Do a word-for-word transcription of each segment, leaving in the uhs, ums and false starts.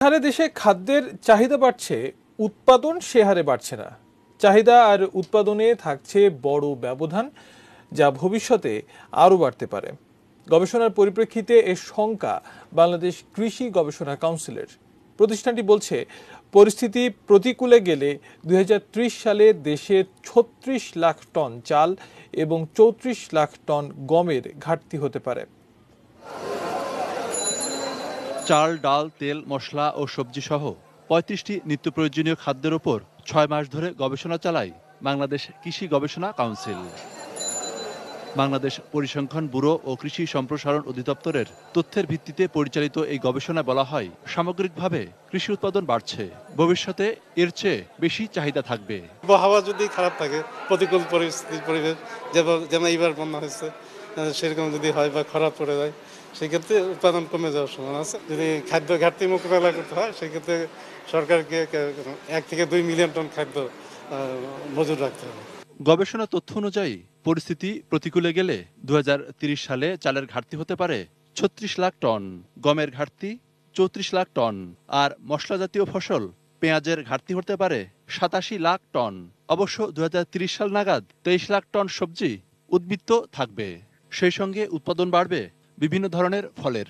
হারে দেশে খাদ্যের চাহিদা বাড়ছে, উৎপাদন সে হারে বাড়ছে না। চাহিদা আর উৎপাদনে থাকছে বড় ব্যবধান, যা ভবিষ্যতে আরও বাড়তে পারে। গবেষণার পরিপ্রেক্ষিতে এর শঙ্কা বাংলাদেশ কৃষি গবেষণা কাউন্সিলের। প্রতিষ্ঠানটি বলছে, পরিস্থিতি প্রতিকূলে গেলে দুই হাজার ত্রিশ সালে দেশে ছত্রিশ লাখ টন চাল এবং চৌত্রিশ লাখ টন গমের ঘাটতি হতে পারে। চাল, ডাল, তেল, মশলা ও সবজি সহ পঁয়ত্রিশটি নিত্য প্রয়োজনীয় খাদ্যের ওপর ছয় মাস ধরে গবেষণা চালায় বাংলাদেশ কৃষি গবেষণা কাউন্সিল। বাংলাদেশ পরিসংখ্যান ব্যুরো ও কৃষি সম্প্রসারণ অধিদপ্তরের তথ্যের ভিত্তিতে পরিচালিত এই গবেষণায় বলা হয়, সামগ্রিকভাবে কৃষি উৎপাদন বাড়ছে, ভবিষ্যতে এর চেয়ে বেশি চাহিদা থাকবে। আবহাওয়া যদি খারাপ থাকে, প্রতিকূল পরিস্থিতির পরিবেশ যেমন এইবার বন্যা হয়েছে সেরকম যদি হয় বা খারাপ পড়ে যায়, সেক্ষেত্রে উৎপাদন কমে যাওয়ার সম্ভাবনা আছে। যদি খাদ্য ঘাটতি মোকাবেলা করতে হয়, সেক্ষেত্রে সরকারকে এক থেকে দুই মিলিয়ন টন খাদ্য মজুত রাখতে হবে। গবেষণা তথ্য অনুযায়ী পরিস্থিতি প্রতিকূলে গেলে দু হাজার তিরিশ সালে চালের ঘাটতি হতে পারে ছত্রিশ লাখ টন, গমের ঘাটতি চৌত্রিশ লাখ টন, আর মশলা জাতীয় ফসল পেঁয়াজের ঘাটতি হতে পারে সাতাশি লাখ টন। অবশ্য দু হাজার তিরিশ সাল নাগাদ তেইশ লাখ টন সবজি উদ্বৃত্ত থাকবে। সেই সঙ্গে উৎপাদন বাড়বে বিভিন্ন ধরনের ফলের।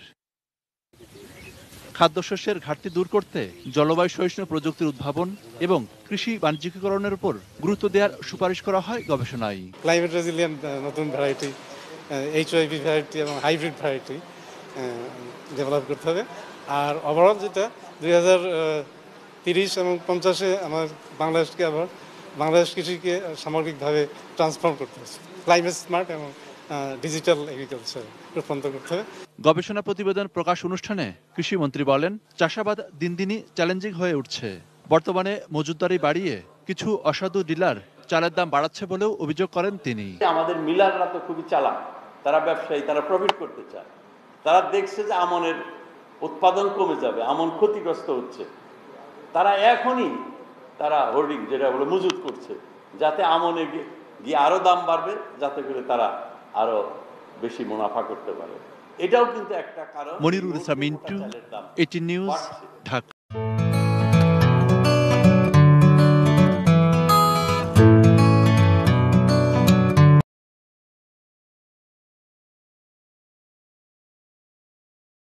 খাদ্যশস্যের ঘাটতি দূর করতে জলবায়ু সহিষ্ণু প্রযুক্তির উদ্ভাবন এবং কৃষি বাণিজ্যিকরণের উপর গুরুত্ব দেওয়ার সুপারিশ করা হয় গবেষণায়। ক্লাইমেট রেজিলিয়েন্ট নতুন ভ্যারাইটি, এইচওআইভি ভ্যারাইটি এবং হাইব্রিড ভ্যারাইটি ডেভেলপ করতে হবে। আর ওভারঅল যেটা দুই হাজার তিরিশ এবং পঞ্চাশে আমার বাংলাদেশকে আবার বাংলাদেশ কৃষিকে সামগ্রিকভাবে ট্রান্সফর্ম করতে হবে, ক্লাইমেট স্মার্ট এবং ডিজিটাল এগ্রিকালচার রূপান্তর করতে হবে। গবেষণা প্রতিবেদন প্রকাশ অনুষ্ঠানে কৃষিমন্ত্রী বলেন, চাষাবাদ দিন দিনই চ্যালেঞ্জিং হয়ে উঠছে। বর্তমানে মজুতদারি বাড়িয়ে কিছু অসাধু ডিলার চালের দাম বাড়াচ্ছে বলেও অভিযোগ করেন তিনি। আমাদের মিলাররা তো খুবই চালাক, তারা ব্যবসায়ী, তারা প্রফিট করতে চায়। তারা দেখছে যে আমনের উৎপাদন কমে যাবে, আমন ক্ষতিগ্রস্ত হচ্ছে, তারা এখনই তারা হোর্ডিং যেটা বলে মজুত করছে, যাতে আমনে গিয়ে আরো দাম বাড়বে, যাতে করে তারা আরো বেশি মুনাফা করতে পারে। এটাও কিন্তু একটা কারণ। Monirul Islam Mintu, ATN news, Dhaka.